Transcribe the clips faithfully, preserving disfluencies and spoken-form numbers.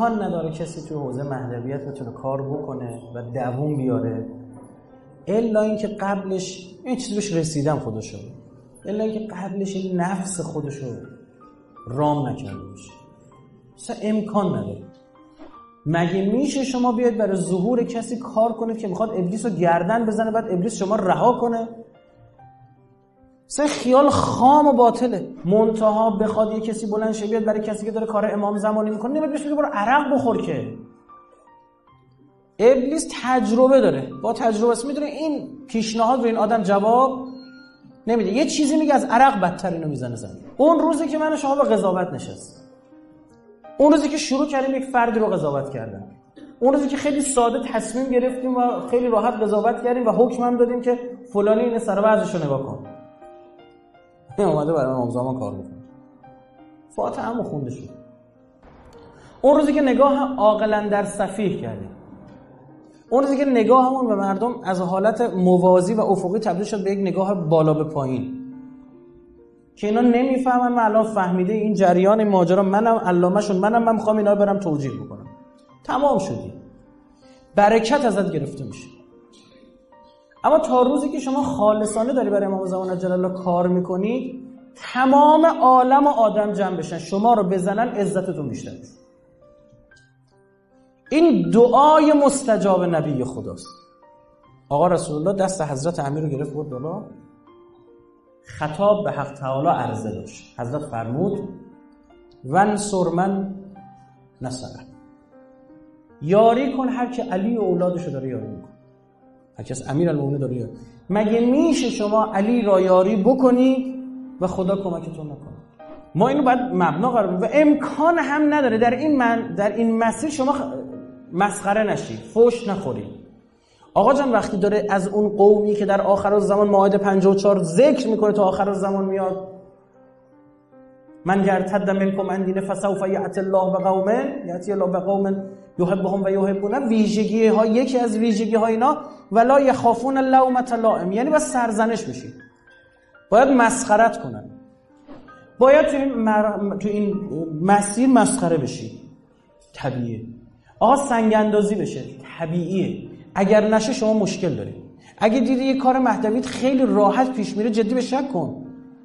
امکان نداره کسی توی حوزه مهدویت بتونه کار بکنه و دووم بیاره الا اینکه قبلش این چیزی بهش رسیدم خودشو، الا اینکه قبلش این نفس خودشو رام نکرده باشه. اصلا امکان نداره. مگه میشه شما بیاید برای ظهور کسی کار کنید که میخواد ابلیس رو گردن بزنه بعد ابلیس شما رها کنه؟ اصلا خیال خام و باطله. منتها بخواد یه کسی بلند شه بیاد برای کسی که داره کار امام زمانی میکنه نمیاد بهش بگه برو عرق بخور که. ابلیس تجربه داره، با تجربه است میدونه این پیشنهاد رو این آدم جواب نمیده، یه چیزی میگه از عرق بدتر اینو میزنه زمین. اون روزی که من و شما به قضاوت نشست، اون روزی که شروع کردیم یک فردی رو قضاوت کردن، اون روزی که خیلی ساده تصمیم گرفتیم و خیلی راحت قضاوت کردیم و حکم هم دادیم که فلانی این سر وضعشو نگاه کن، این اومده برای امام زمان کار میکنه، فاتحه هم خونده شد. اون روزی که نگاه عاقلا در سفیه کردیم، اون روزی که نگاهمون به مردم از حالت موازی و افقی تبدیل شد به یک نگاه بالا به پایین که اینا نمیفهمن من الان فهمیده این جریان این ماجرا، منم علامه‌شون، منم من میخوام اینا رو برم توجیه بکنم. تمام شدی، برکت ازت گرفته میشه. اما تا روزی که شما خالصانه داری برای امام زمان عجل الله کار میکنید، تمام عالم و آدم جمع بشن شما رو بزنن، عزتتون بیشتر میشه. این دعای مستجاب نبی خداست. آقا رسول الله دست حضرت امیر رو گرفت برد بالا، خطاب به حق تعالی عرضه داشت. حضرت فرمود ونصر من نصره، یاری کن هر که علی و اولادشو داره یاری میکن، هر کس امیر المومنین داره یاری. مگه میشه شما علی را یاری بکنی و خدا کمکتون نکنه؟ ما اینو باید مبنا قرار بدیم و امکان هم نداره در این من در این مسیر شما مسخره نشی، فوش نخوری. آقا جان وقتی داره از اون قومی که در آخر الزمان مائده پنجاه و چهار ذکر میکنه تا آخر الزمان میاد، من یرتد منکم عن دینه فسوف یأتی الله بقوم یأتی الله بقوم یحبهم و یحبونه، ویژگی ها یکی از ویژگی ها اینا ولا یخافون لومة لائم، یعنی باید سرزنش بشی، باید مسخرت کنن، باید تو این, مر... تو این مسیر مسخره بشی، طبیعیه. آقا سنگ اندازی بشه، طبیعیه. اگر نشه شما مشکل دارید. اگه دیدی یه کار مهدویت خیلی راحت پیش میره، جدی به شک کن.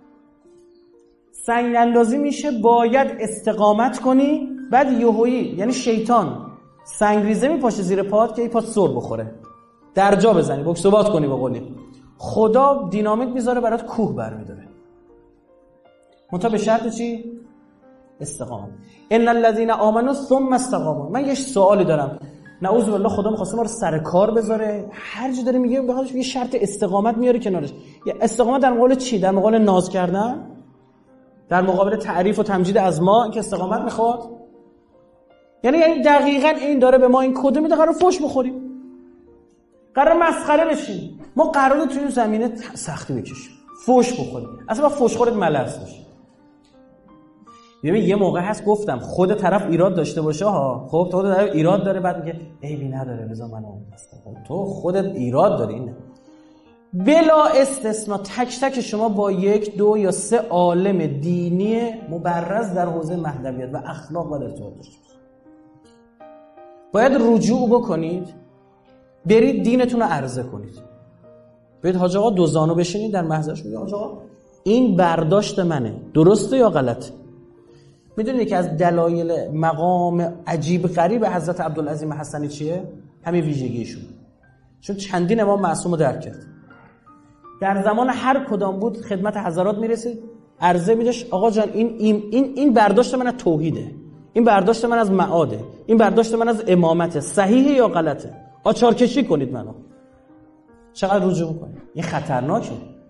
سنگ اندازی میشه باید استقامت کنی، بعد یهویی یعنی شیطان سنگریزه میپاشه زیر پات که این پات سر بخوره، درجا بزنی، بکسوبات کنی به قولی. خدا دینامیت میذاره برات کوه برمیداره، منتها به شرط چی؟ استقامت. ان الذين آمنوا ثم استقاموا. من یه سوالی دارم، نعوذ بالله خدا می‌خواسته ما رو سر کار بذاره، هر جا داره میگه بخاطرش یه شرط استقامت میاره کنارش. یه استقامت در مقابل چی؟ در مقابل ناز کردن، در مقابل تعریف و تمجید از ما که استقامت میخواد. یعنی یعنی دقیقاً این داره به ما این کد میده، قرار فوش بخوریم، قرار مسخره بشیم. ما قراره تو این زمینه سختی بکشیم، فوش بخوریم. اصلا با فوش خورت ملس بشیم. ببین یه موقع هست گفتم خود طرف ایراد داشته باشه ها، خب تو طرف ایراد داره بعد میگه عیبی نداره بذار من اون هستم، تو خودت ایراد داری. اینه بلا استثناء تک تک شما با یک دو یا سه عالم دینی مبرز در حوزه مهدویت و اخلاق و ارتباط داشته باشید. باید رجوع بکنید، برید دینتون رو عرضه کنید. برید حاج آقا دو زانو بشینید در محضرش، میگه حاج آقا این برداشت منه، درسته یا غلطه؟ میدونید که از دلایل مقام عجیب غریب حضرت عبدالعظیم حسنی چیه؟ همین ویژگیشون. چون چندین امام معصوم رو درک کرد. در زمان هر کدام بود خدمت حضرات میرسید، عرضه میدش آقا جان این این این, این برداشت من از توحیده، این برداشت من از معاده، این برداشت من از امامته، صحیحه یا غلطه؟ آچار کشی کنید منو. چقدر رجوع میکنید؟ این خطرناکه.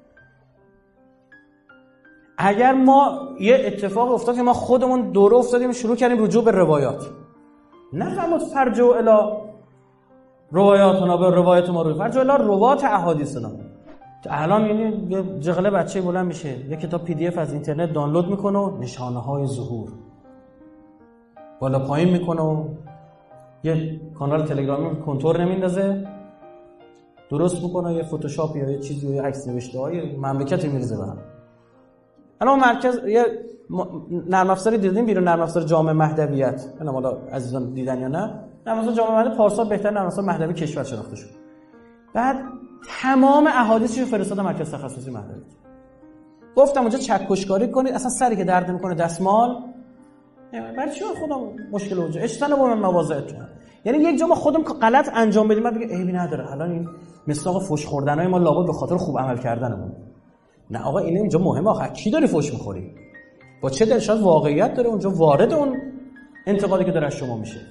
اگر ما یه اتفاق افتاد که ما خودمون دوره افتادیم شروع کردیم رجوع به روایات، نه فهمت فرجو الی روایاتنا به روایت ما روی فرجو الی روات احادیثنا. الان یعنی یه جغله بچه بلند میشه یه کتاب پی دی اف از اینترنت دانلود میکنه و نشانه های ظهور بالا پایین میکنه و یه کانال تلگرامی کنتور نمیندازه، درست میکنه یه فتوشاپ یا یه چیزی یا یه عکس نوشته های مملکتی میریزه برام. الان مرکز یه نرم افزاری دیدین بیرون نرم افزار جامعه مهدویت، نه حالا عزیزان دیدن یا نه، نرم افزار جامعه مهدویت پارسال بهتر نرم افزار مهدوی کشور شناخته شد. بعد تمام احادیثش رو فرستادم مرکز تخصصی مهدویت. گفتم اونجا چکشکاری کنید، اصلا سری که درد میکنه دستمال، برای چی خودم مشکل اونجا اجتناب من مواضعتون. یعنی یک جا ما خودم غلط انجام بدیم بعد بگه عیبی نداره، الان این مصداق فوش خوردنای ما لابد به خاطر خوب عمل کردنمون. نه آقا این اینجا مهمه، آخه کی داری فوش میخوری؟ با چه دلیل؟ شاید واقعیت داره اونجا وارد اون انتقادی که داره از شما میشه.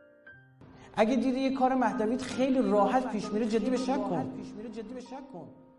اگه دیدی یه کار مهدویت خیلی راحت پیش میره، جدی به شک کن.